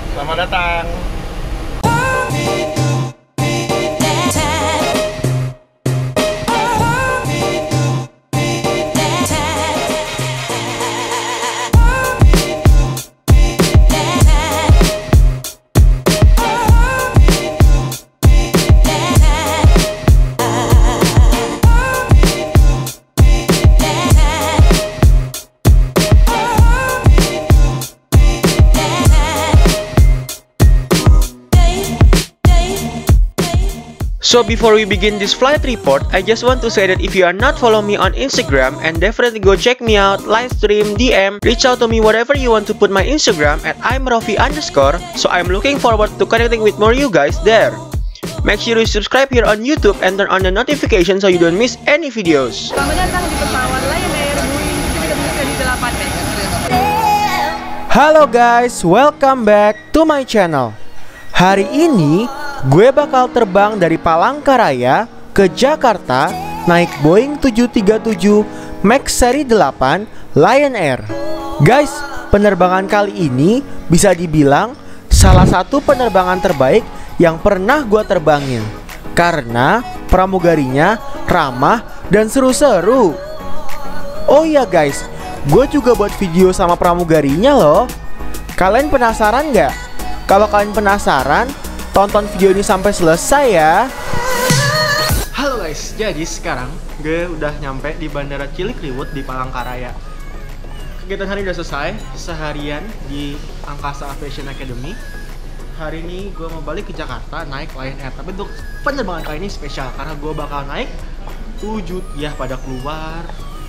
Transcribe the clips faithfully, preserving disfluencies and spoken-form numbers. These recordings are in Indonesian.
Selamat datang. So before we begin this flight report, I just want to say that if you are not follow me on Instagram, and definitely go check me out, live stream, D M, reach out to me whatever you want to put my Instagram at I'm Rofi underscore. So I'm looking forward to connecting with more you guys there. Make sure you subscribe here on YouTube and turn on the notification so you don't miss any videos. Selamat datang di pesawat Lion Air Boeing tujuh tiga delapan. Halo guys, welcome back to my channel. Hari ini gue bakal terbang dari Palangkaraya ke Jakarta naik Boeing tujuh tiga tujuh Max seri delapan Lion Air. Guys, penerbangan kali ini bisa dibilang salah satu penerbangan terbaik yang pernah gue terbangin, karena pramugarinya ramah dan seru-seru. Oh iya guys, gue juga buat video sama pramugarinya loh. Kalian penasaran nggak? Kalau kalian penasaran, tonton video ini sampai selesai ya. Halo guys, jadi sekarang gue udah nyampe di Bandara Tjilik Riwut di Palangkaraya. Kegiatan hari udah selesai, seharian di Angkasa Aviation Academy. Hari ini gue mau balik ke Jakarta naik Lion Air. Tapi untuk penerbangan kali ini spesial karena gue bakal naik tujuh ya pada keluar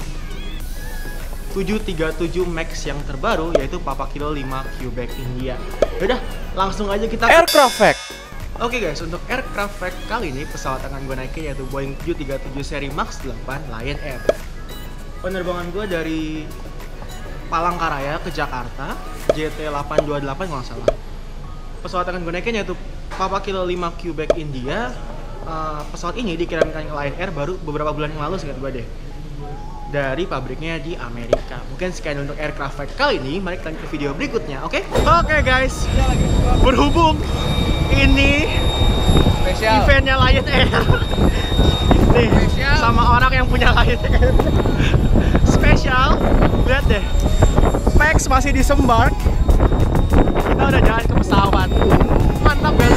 tujuh tiga tujuh Max yang terbaru, yaitu Pk-Lqp India. Yaudah, langsung aja kita aircraft fact. Oke okay guys, untuk aircraft fact kali ini pesawat akan gue naikin yaitu Boeing tujuh tiga tujuh seri Max delapan Lion Air. Penerbangan gue dari Palangkaraya ke Jakarta J T delapan dua delapan kalau nggak salah. Pesawat akan gue naikin yaitu Pk-Lqp India. Uh, pesawat ini dikirimkan ke Lion Air baru beberapa bulan yang lalu seingat gue deh, dari pabriknya di Amerika. Mungkin sekian untuk aircraft fact kali ini. Mari kita lanjut ke video berikutnya, oke? Okay? Oke okay, guys, berhubung ini spesial eventnya Lion Air nih, spesial sama orang yang punya Lion Air spesial. Lihat deh, Max masih disembark. Kita udah jalan ke pesawat. Mantap guys.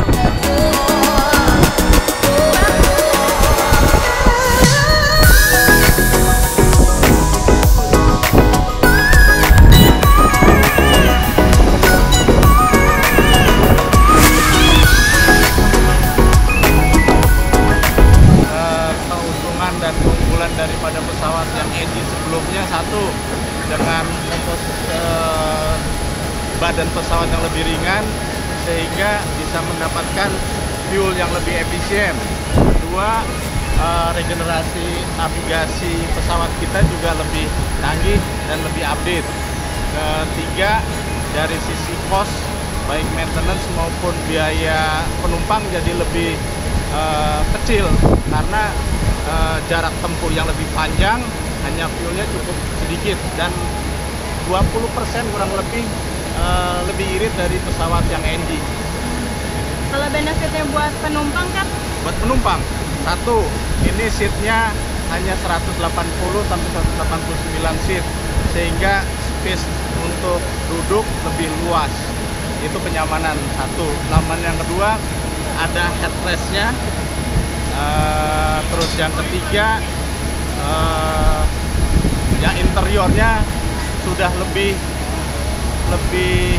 Daripada pesawat yang engine sebelumnya, satu, dengan komposisi eh, badan pesawat yang lebih ringan sehingga bisa mendapatkan fuel yang lebih efisien. Kedua, eh, regenerasi navigasi pesawat kita juga lebih canggih dan lebih update. Ketiga, dari sisi cost baik maintenance maupun biaya penumpang jadi lebih eh, kecil karena Uh, jarak tempuh yang lebih panjang, hanya fuelnya cukup sedikit, dan dua puluh persen kurang lebih uh, lebih irit dari pesawat yang N G. Kalau benefitnya buat penumpang kan? Buat penumpang, satu, ini seatnya hanya seratus delapan puluh sampai seratus delapan puluh sembilan seat, sehingga space untuk duduk lebih luas. Itu kenyamanan satu. Kenyamanan yang kedua, ada headrestnya. Uh, terus yang ketiga, uh, ya interiornya sudah lebih lebih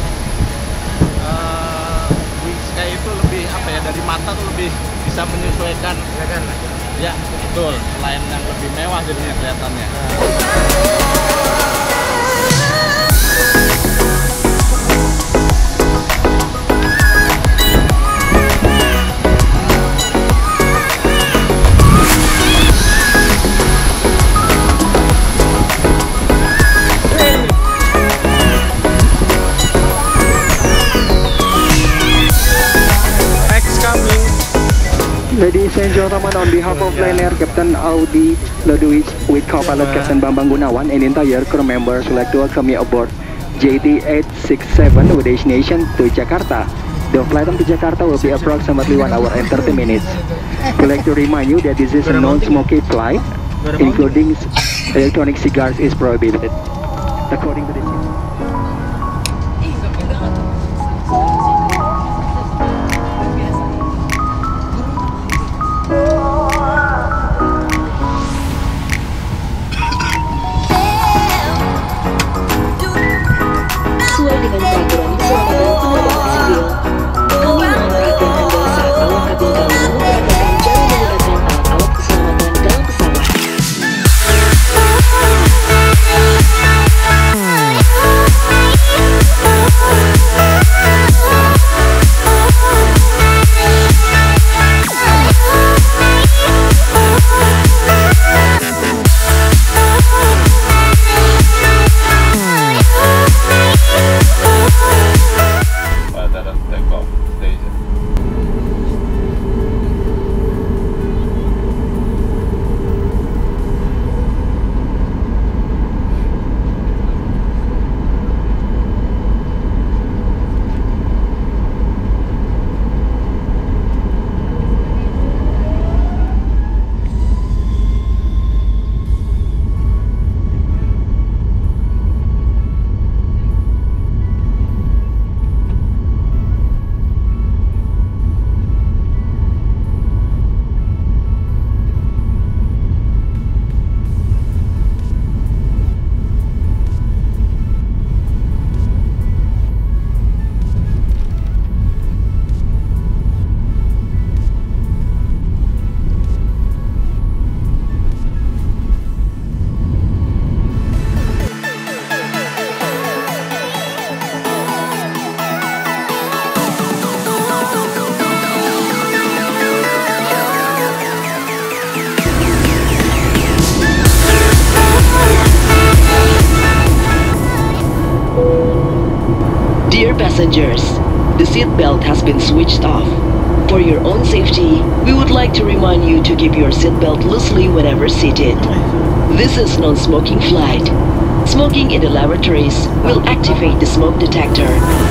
uh, wingsnya itu lebih apa ya, dari mata tuh lebih bisa menyesuaikan ya kan? Ya betul, lain yang lebih mewah jadinya kelihatannya. Ladies and gentlemen, on behalf of Lion Air, Captain Audi Ludwig with co-pilot Captain Bambang Gunawan and entire crew members would like to welcome you aboard J T eight six seven with destination to Jakarta. The flight to Jakarta will be approximately one hour and thirty minutes. We'd like to remind you that this is a non-smoking flight, including electronic cigars is prohibited. According to the sesuai dengan peraturan keselamatan penerbangan sipil. Kami mohon perhatian Anda saat awak kabin kami memperhatikan cara menggunakan alat-alat keselamatan dalam pesawat. Dear passengers, the seat belt has been switched off. For your own safety, we would like to remind you to keep your seat belt loosely whenever seated. This is non-smoking flight. Smoking in the lavatories will activate the smoke detector.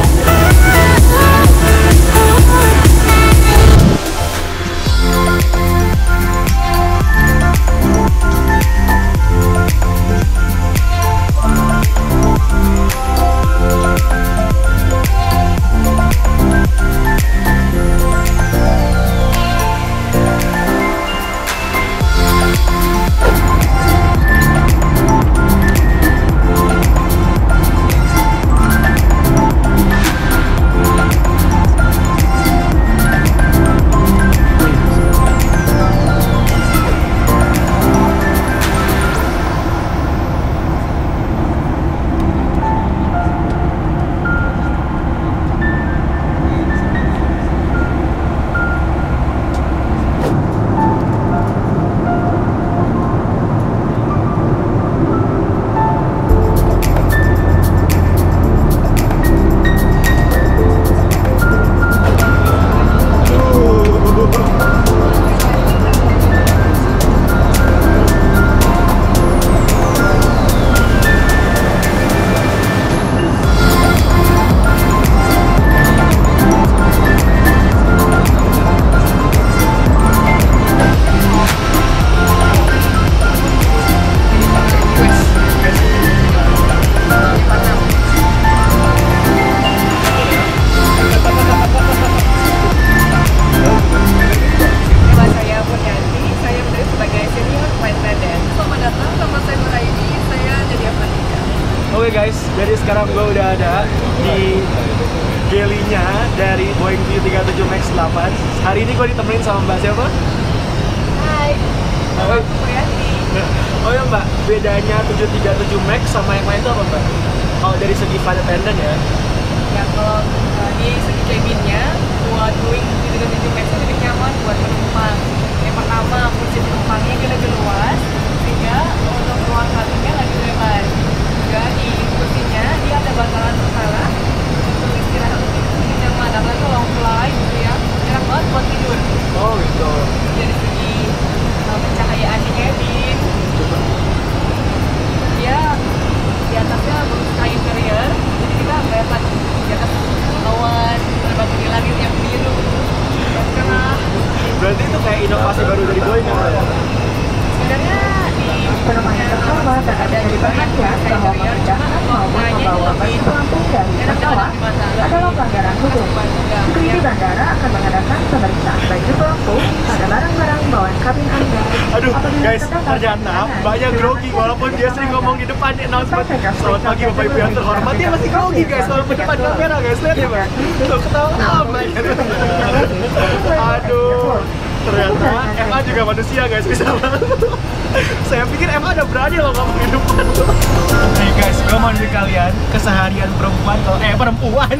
Oke guys, jadi sekarang gue udah ada di galley-nya dari Boeing tujuh tiga tujuh Max delapan. Hari ini gue ditemenin sama Mbak siapa? Hai, Hai. aku Puyati. Oh ya Mbak, bedanya tujuh tiga tujuh Max sama yang lain itu apa Mbak? Kalau dari segi flight attendant ya? Ya kalau uh, di segi cabinnya, buat Boeing tujuh tiga tujuh Max itu lebih nyaman buat penumpang. Yang pertama, kursi penumpangnya kita lebih luas, sehingga untuk ruang kabinnya lebih lebar. Juga di kursinya dia ada bantalan kepala untuk istirahat lebih nyaman. Apalagi kalau fly gitu ya, enak banget buat tidur. Oh gitu. Dari segi uh, pencahayaan di cabin, ya di atasnya berusaha interior, jadi inovasi baru dari Boeing kan? Sebenarnya di Penumpang tersebut ada diperhatikan bahwa pengendara maupun membawa baju pelampung dari pesawat adalah pelanggaran hukum. Sekuriti bandara akan mengadakan pemeriksaan baju pelampung pada barang-barang bawaan kabin Anda. Aduh, apabila guys, terdapat ternyata pelanggaran. mbaknya grogi walaupun dia sering ngomong di depan di announcement. Selamat pagi Bapak Ibu yang terhormat, dia masih grogi guys walaupun depan kamera guys. Lihat ya Mbak, tuh ketawa mbaknya. Aduh, ternyata M A juga manusia guys, bisa banget. Saya pikir M A udah berani loh ngomong di depan. Nih guys, gue mau nunjukin kalian keseharian perempuan kalau eh perempuan.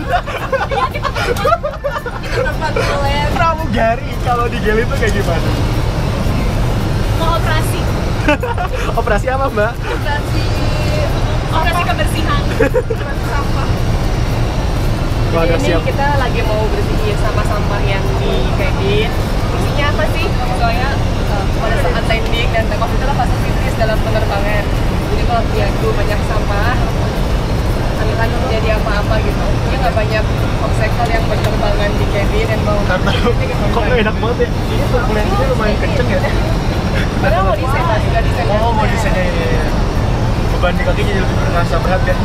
Pramugari kalau di Geli itu kayak gimana? mau operasi. Operasi apa Mbak? Operasi operasi kebersihan. Operasi sampah. Wah, Jadi ini siap. kita lagi mau bersihin sampah-sampah yang di cabin. Fungsinya apa sih? Soalnya uh, pada saat landing dan take off itu lah fase kritis dalam penerbangan. Jadi kalau dia itu banyak sampah, kan terjadi apa-apa gitu. Dia nggak banyak obstacle yang berterbangan di cabin dan mau. Karena kok nggak enak banget ya? Ini turbulensinya lumayan kenceng ya? Padahal mau desain lah, sudah desain. Oh, mau desainnya ini ya. Beban di kaki jadi lebih berasa berat kan?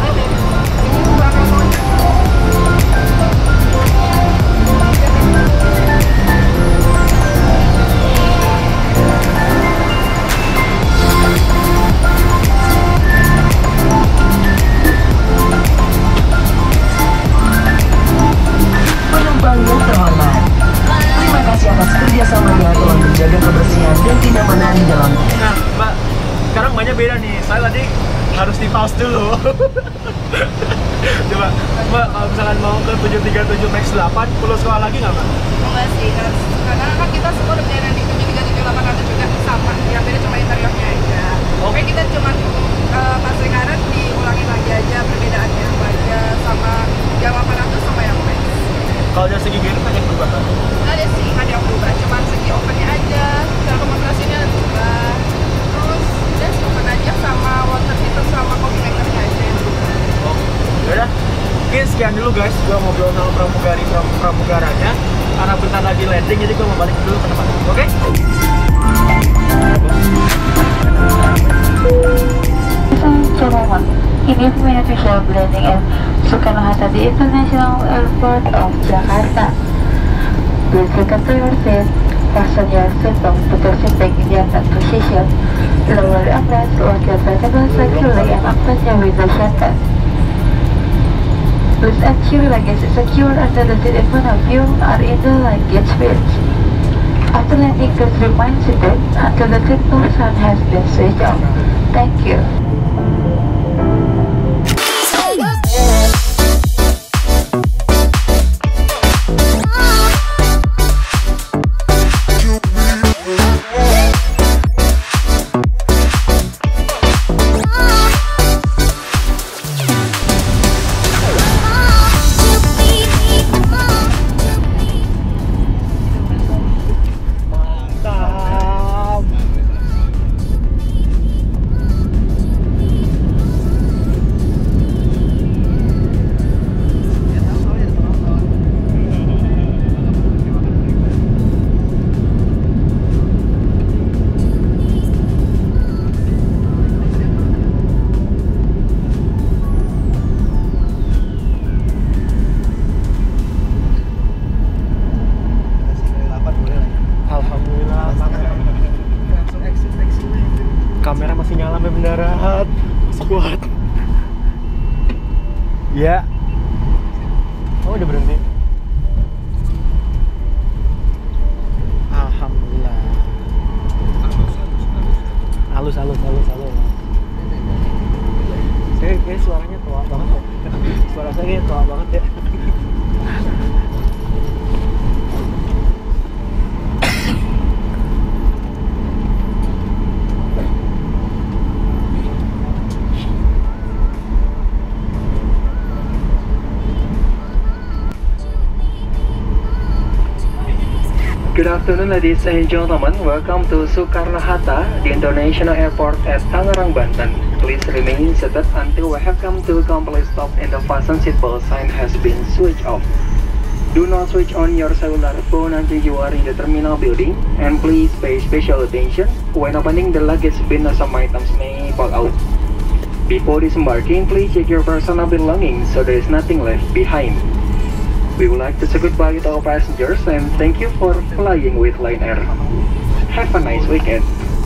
Penumpang yang terhormat, terima kasih atas kerjasamanya telah menjaga kebersihan dan kenyamanan di dalam. Nah, Mbak, sekarang banyak beda nih. Saya tadi harus di pause dulu. Coba, Mbak, kalau misalkan mau ke tujuh tiga tujuh Max delapan, perlu sekolah lagi nggak, Mbak? Enggak sih, harus. Karena kan kita semua udah punya di tujuh tiga tujuh delapan ratus juga sama. Yang beda cuma interiornya aja. Oke, kita cuma uh, fase karet diulangin lagi aja perbedaannya apa aja sama yang delapan ratus sama yang Max. Kalau dari segi gear banyak perubahan. Nggak ada sih, nggak ada yang berubah. Cuma segi ovennya aja, cara pemoderasinya berubah. Terus udah oven aja sama water heater sama coffee makernya aja yang berubah. Oh, yaudah. Oke, sekian dulu guys. Gua ngobrol sama pramugari pram pramugaranya. Karena bentar lagi landing, jadi gua mau balik dulu ke tempat. Oke? Gentlemen, in your minute we shall be landing at Soekarno-Hatta, the International Airport of Jakarta. Please return to your seat, fasten your seatbelt, put your seat back in the upright position, lower the armrest, lock your vertebrae securely, and open your window shutter. Please ensure your luggage is secure under the seat in front of you or in the luggage bridge. After landing, please remain seated until the seatbelt sign has been switched off. Thank you. Kamera masih nyala sampai mendarat. Kuat. Ya. Oh, udah berhenti. Alhamdulillah. Halus, halus, halus, halus. Saya kayak suaranya tua banget ya. Suara saya kayak tua banget ya. Good afternoon, ladies and gentlemen. Welcome to Soekarno-Hatta, the International Airport at Tangerang, Banten. Please remain seated until we have come to a complete stop and the fasten seatbelt sign has been switched off. Do not switch on your cellular phone until you are in the terminal building, and please pay special attention when opening the luggage bin as some items may fall out. Before disembarking, please check your personal belongings so there is nothing left behind. We would like to say goodbye to all passengers and thank you for flying with Lion Air. Have a nice weekend.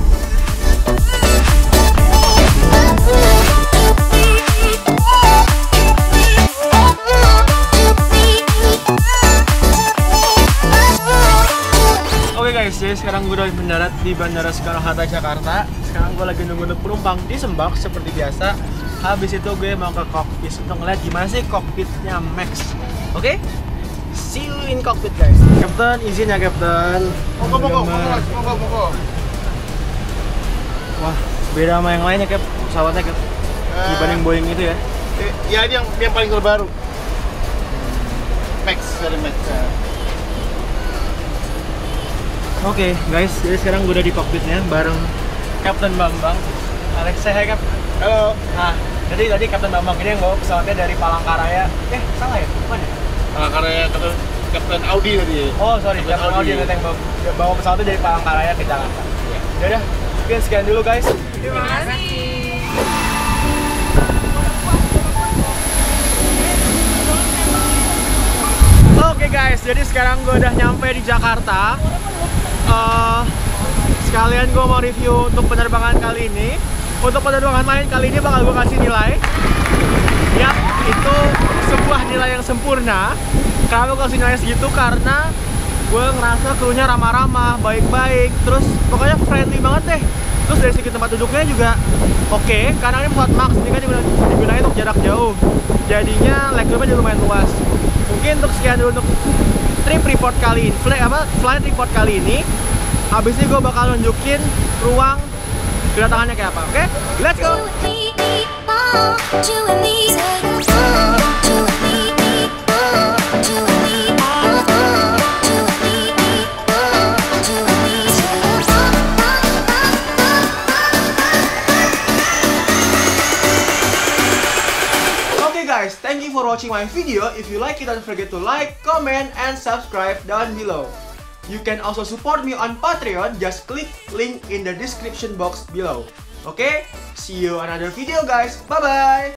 Oke guys, jadi sekarang gue udah mendarat di Bandara Soekarno-Hatta, Jakarta. Sekarang gue lagi nunggu penumpang di Sembak seperti biasa. Habis itu gue mau ke cockpit untuk ngeliat gimana sih cockpitnya Max. Oke? See you in cockpit guys. Kapten, izin ya Kapten. Monggo, monggo, monggo, monggo. Wah, beda sama yang lainnya Cap, pesawatnya Cap. Dibanding Boeing itu ya. Ya ini yang yang paling terbaru. Max dari Max. Oke okay, guys, jadi sekarang gue udah di cockpitnya bareng Kapten Bambang. Alex, saya Cap. Halo. Nah, jadi tadi Kapten Bambang ini yang bawa pesawatnya dari Palangkaraya. Eh, salah ya? Bukan ya? Palangkaraya Kapten Kapten Audi tadi. Oh, sorry, Kapten Audi yang bawa, bawa pesawatnya dari Palangkaraya ke Jakarta. Ya. Yaudah, mungkin sekian dulu guys. Terima kasih. Oke okay guys, jadi sekarang gue udah nyampe di Jakarta. Uh, sekalian gue mau review untuk penerbangan kali ini. Untuk penerbangan lain kali ini bakal gue kasih nilai. Yap, itu sebuah nilai yang sempurna. Kenapa gue kasih nilai segitu? Karena gue ngerasa krunya ramah-ramah, baik-baik, terus pokoknya friendly banget deh. Terus dari segi tempat duduknya juga oke, okay, karena ini pesawat Max, ini kan digunakan untuk jarak jauh. Jadinya legroomnya juga lumayan luas. Mungkin untuk sekian dulu untuk trip report kali ini, flight apa flight report kali ini. Habis ini gue bakal nunjukin ruang kedatangannya kayak apa. Oke, okay? Let's go. Guys, thank you for watching my video. If you like it, don't forget to like, comment, and subscribe down below. You can also support me on Patreon. Just click link in the description box below. Okay? See you another video guys. Bye bye.